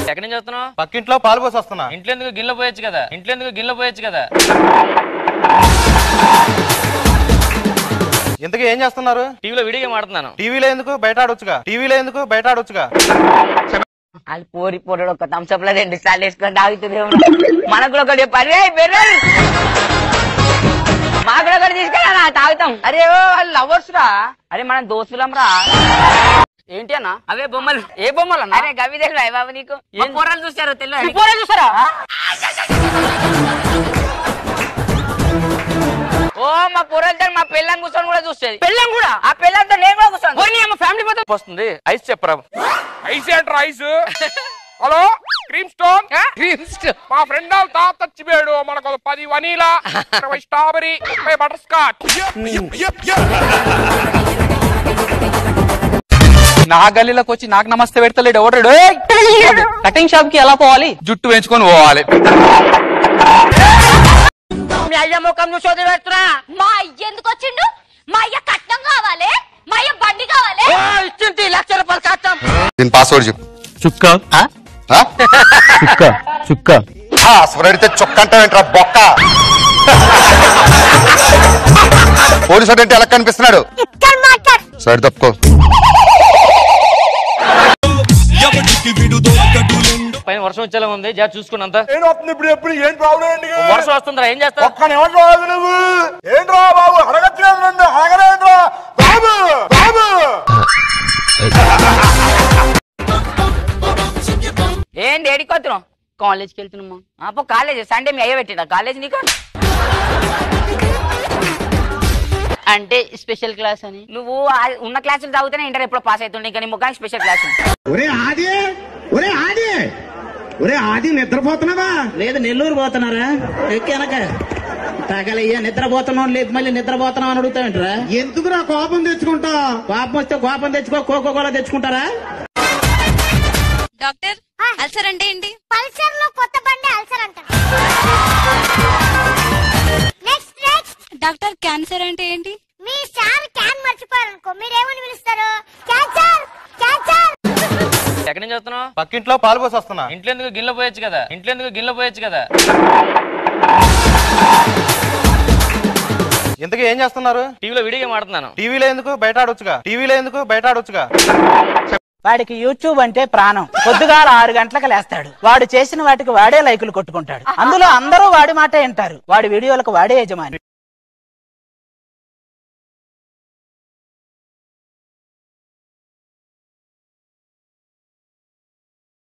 ఎక్కడి నుంచి వస్తున్నావు? పక్కింట్లో పాలు పోసి వస్తున్నా. ఇంట్లో ఎందుకు గిన్నె పోయొచ్చు కదా? ఇంట్లో ఎందుకు గిన్నె పోయొచ్చు కదా? ఇంతకీ ఏం చేస్తున్నారు? టీవీలో వీడియో గేమ్ ఆడుతున్నాను. టీవీలో ఎందుకు బయట ఆడొచ్చుగా? టీవీలో ఎందుకు బయట ఆడొచ్చుగా? అది పోరి పోరాడు ఒక థమ్స్అప్ లో 2 సార్లు వేసుకొని తాగుతుంది. మనకు కూడా ఒకటి పని మాకు కూడా ఒకటి తీసుకెళ్ళా తాగుతాం. అరే వాళ్ళు లవర్స్ రా. అరే మనం దోస్తులం రా. ఏంటి అన్న అవే బొమ్మలు? ఏ బొమ్మలు అన్న? అరే గవి తెలియదు బాబు నీకు? ఏం పోరాలు చూసారో తెలియదు. పోరాలు చూసారా? ఓ మా పొరలతో మా పెళ్ళని కూర్చొని కూడా చూస్తుంది. పెళ్ళం కూడా ఆ పెళ్ళంతో నేను కూడా కూర్చోను. ఫ్యామిలీ మొత్తం వస్తుంది. ఐస్ చెప్పరా? ఐస్ ఏంట్రా ఐస్? Hello Cream Stone. మా ఫ్రెండ్ వాళ్ళ తాత చచ్చిపోయాడు. మనకు 10 వనీలా, 20 స్ట్రాబెరీ, 30 బటర్ స్కాచ్. నా గల్లీలోకి వచ్చి నాకు నమస్తే పెడతలేడు ఎవడు? కటింగ్ షాప్ కి ఎలా పోవాలి? జుట్టు పెంచుకొని పోవాలి. మీ అయ్య ముఖం చూసి వదిలి పెడుతున్నా. మా అయ్య ఎందుకు వచ్చిండు? మా అయ్య కట్నం కావాలి, మా అయ్య బండి కావాలి. ఇచ్చింది 1,00,000 రూపాయలు కట్నం. దీని పాస్వర్డ్ చెప్పు. చుక్క చుక్క చుక్క. అడిగితే చొక్క అంటావేంట్రా బొక్క? పోలీసు అంటే ఎలా కనిపిస్తున్నాడు? సైడ్ తప్పుకో. పైన వర్షం వచ్చేలా ఉంది. జా చూసుకున్నంత ఇప్పుడు ఎప్పుడు ఏం ప్రాబ్లం అండి? వర్షం వస్తుందా? ఏం చేస్తావు? ఒక్క నిమిషం ఆగు నువ్వు. ఏంట్రా బాబు అడగట్లేదు, అడగలేదురా బాబు బాబు. ఏంటి ఏడికి వస్తున్నావు? కాలేజ్కి వెళ్తున్నామా? అప్పు కాలేజ్ సండే మీ అయ్య పెట్టినా కాలేజ్ నీకు? అంటే స్పెషల్ క్లాస్ అని నువ్వు ఉన్న క్లాసులు చదివితేనే ఇంటర్ ఎప్పుడో పాస్ అవుతుండే. ఇంకా నీ ముఖానికి స్పెషల్ క్లాస్. ఒరే ఆది నిద్రపోతున్నావా? లేదు నెల్లూరు పోతున్నారా? ఎక్కానక తగలయ్యా నిద్రపోతున్నావు. లేదు మళ్ళీ నిద్రపోతున్నావు అని అడుగుతావేంట్రా? ఎందుకురా కోపం తెచ్చుకుంటా? కోపం వస్తే కోపం తెచ్చుకో, కోకో కోలా తెచ్చుకుంటారా? డాక్టర్ అల్సర్ అంటే ఏంటి? పల్సర్ లో కొత్త బండి అల్సర్ అంట. Next next. డాక్టర్ క్యాన్సర్ అంటే ఏంటి? మీ సార్ క్యాన్ మర్చిపోయారనుకో మీరేమని పిలుస్తారు? Cancer cancer. ఎక్కడి నుంచి వస్తున్నావు? పక్కింట్లో పాలు పోసి వస్తున్నా. ఇంట్లో ఎందుకు గిన్నె పోయొచ్చు కదా? ఇంట్లో ఎందుకు గిన్నె పోయొచ్చు కదా? ఇంతకీ ఏం చేస్తున్నారు? టీవీలో వీడియో గేమ్ ఆడుతున్నాను. టీవీలో ఎందుకు బయట ఆడొచ్చుగా? టీవీలో ఎందుకు బయట ఆడొచ్చుగా? వాడికి యూట్యూబ్ అంటే ప్రాణం. పొద్దుగాల 6 గంటలకు లేస్తాడు. వాడు చేసిన వాటికి వాడే లైకులు కొట్టుకుంటాడు. అందులో అందరూ వాడి మాట వింటారు. వాడి వీడియోలకు వాడే యజమాని.